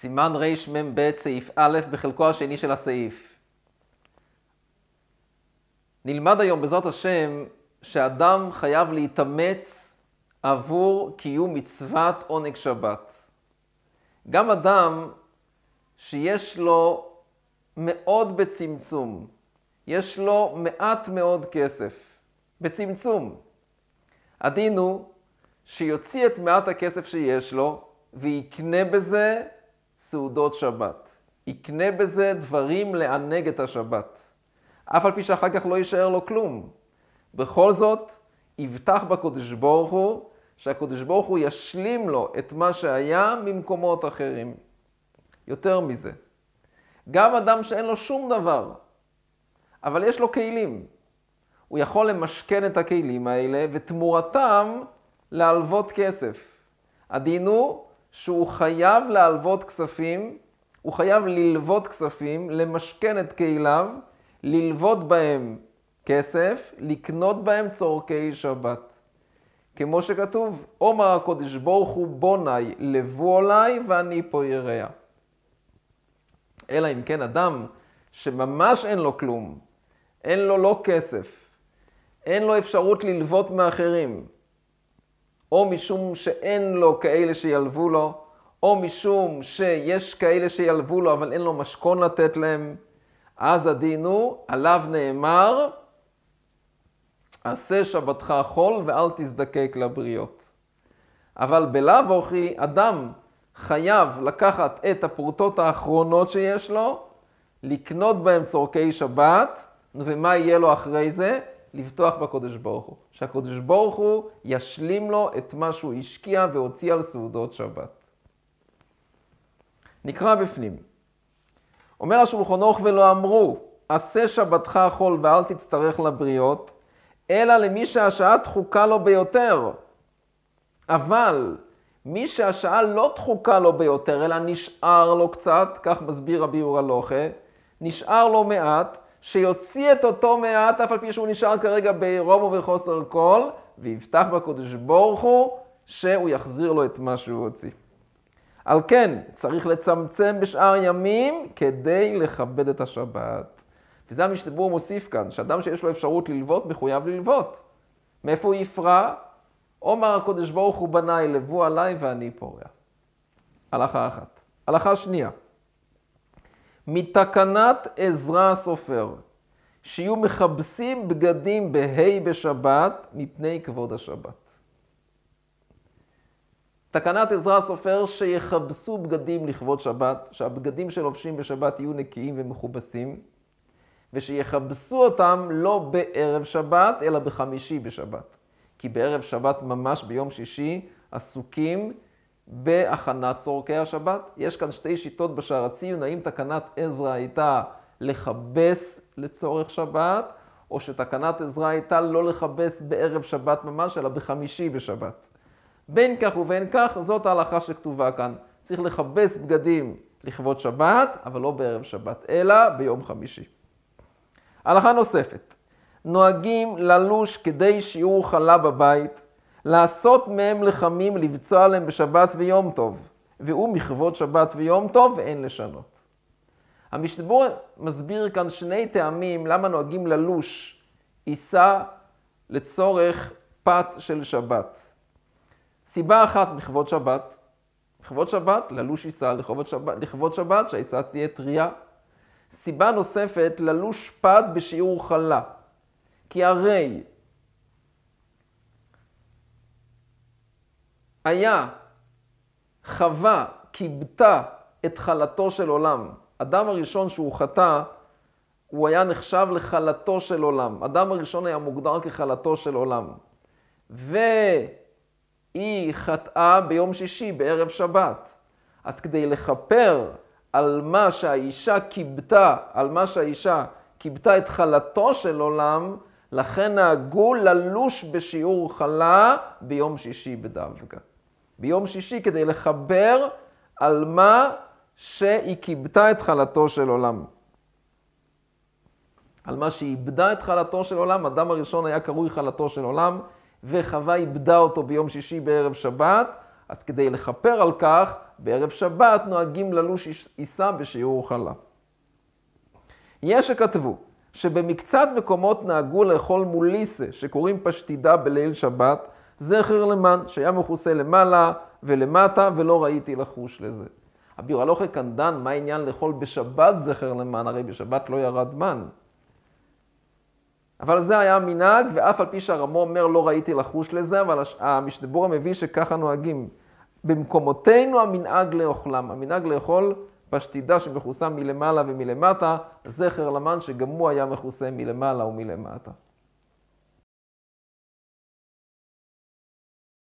סימן רמ"ב סעיף א' בחלקו השני של הסעיף. נלמד היום בעזרת השם שאדם חייב להתאמץ עבור קיום מצוות עונג שבת. גם אדם שיש לו מאוד בצמצום, יש לו מעט מאוד כסף, בצמצום. הדין הוא שיוציא את מעט הכסף שיש לו ויקנה בזה סעודות שבת. יקנה בזה דברים לענג את השבת. אף על פי שאחר כך לא יישאר לו כלום. בכל זאת, יבטח בקדוש ברוך הוא, שהקדוש ברוך הוא ישלים לו את מה שהיה ממקומות אחרים. יותר מזה. גם אדם שאין לו שום דבר, אבל יש לו כלים. הוא יכול למשכן את הכלים האלה ותמורתם להלוות כסף. הדין הוא שהוא חייב להלוות כספים, הוא חייב ללוות כספים, למשכן את כליו, ללוות בהם כסף, לקנות בהם צורכי שבת. כמו שכתוב, אומר הקדוש ברוך הוא בוני לבוא עליי ואני פה יראה. אלא אם כן אדם שממש אין לו כלום, אין לו לא כסף, אין לו אפשרות ללוות מאחרים, או משום שאין לו כאלה שילוו לו, או משום שיש כאלה שילוו לו אבל אין לו משכון לתת להם, אז הדין הוא, עליו נאמר, עשה שבתך חול ואל תזדקק לבריות. אבל בלאו הכי אדם חייב לקחת את הפרוטות האחרונות שיש לו, לקנות בהם צורכי שבת, ומה יהיה לו אחרי זה? לבטוח בקדוש ברוך הוא. שהקדוש ברוך הוא ישלים לו את מה שהוא השקיע והוציא על סעודות שבת. נקרא בפנים. אומר השולחן ערוך ולא אמרו, עשה שבתך חול ואל תצטרך לבריות, אלא למי שהשעה דחוקה לו ביותר. אבל מי שהשעה לא דחוקה לו ביותר, אלא נשאר לו קצת, כך מסביר רבי אור הלוכה, נשאר לו מעט, שיוציא את אותו מעט, אף על פי שהוא נשאר כרגע בעירום ובחוסר כל, ויבטח בקדוש ברוך הוא, שהוא יחזיר לו את מה שהוא הוציא. על כן, צריך לצמצם בשאר ימים, כדי לכבד את השבת. וזה המשנה ברורה מוסיף כאן, שאדם שיש לו אפשרות ללוות, מחויב ללוות. מאיפה הוא יפרע? אומר הקדוש ברוך הוא בני, לבוא עליי ואני פורע. הלכה אחת. הלכה שנייה. מתקנת עזרא הסופר, שיהיו מכבסים בגדים בהי בשבת, מפני כבוד השבת. תקנת עזרא הסופר שיכבסו בגדים לכבוד שבת, שהבגדים שלובשים בשבת יהיו נקיים ומכובסים, ושיכבסו אותם לא בערב שבת, אלא בחמישי בשבת. כי בערב שבת ממש ביום שישי עסוקים בהכנת צורכי השבת. יש כאן שתי שיטות בשער הציון, האם תקנת עזרא הייתה לכבס לצורך שבת, או שתקנת עזרא הייתה לא לכבס בערב שבת ממש, אלא בחמישי בשבת. בין כך ובין כך, זאת ההלכה שכתובה כאן. צריך לכבס בגדים לכבוד שבת, אבל לא בערב שבת, אלא ביום חמישי. הלכה נוספת. נוהגים ללוש כדי שיעור חלה בבית, לעשות מהם לחמים לבצוע עליהם בשבת ויום טוב, והוא מכבוד שבת ויום טוב ואין לשנות. המשנה ברורה מסביר כאן שני טעמים למה נוהגים ללוש עיסה לצורך פת של שבת. סיבה אחת מכבוד שבת. מכבוד שבת, ללוש עיסה לכבוד שבת, שהעיסה תהיה טריה. סיבה נוספת, ללוש פת בשיעור חלה. כי הרי היה חווה קיבתה את חלתו של עולם. אדם הראשון שהוא חטא, הוא היה נחשב לחלתו של עולם. אדם הראשון היה מוגדר כחלתו של עולם. והיא חטאה ביום שישי, בערב שבת. אז כדי לכפר על מה שהאישה קיבתה, את חלתו של עולם, לכן נהגו ללוש בשיעור חלה ביום שישי בדווקא. ביום שישי כדי לחבר על מה שהיא קיבתה את חלתו של עולם. על מה שהיא איבדה את חלתו של עולם, אדם הראשון היה קרוי חלתו של עולם, וחווה איבדה אותו ביום שישי בערב שבת, אז כדי לכפר על כך, בערב שבת נוהגים ללוש עיסה בשיעור חלה. יש שכתבו שבמקצת מקומות נהגו לאכול מוליסה, שקוראים פשטידה בליל שבת, זכר למן, שהיה מכוסה למעלה ולמטה, ולא ראיתי לחוש לזה. הביאור הלכה כאן דן, מה העניין לאכול בשבת זכר למן? הרי בשבת לא ירד מן. אבל זה היה המנהג, ואף על פי שהרמו אומר לא ראיתי לחוש לזה, אבל המשנה ברורה מביא שככה נוהגים. במקומותינו המנהג לאוכלם, המנהג לאכול פשטידה שמכוסה מלמעלה ומלמטה, זכר למן שגם הוא היה מכוסה מלמעלה ומלמטה.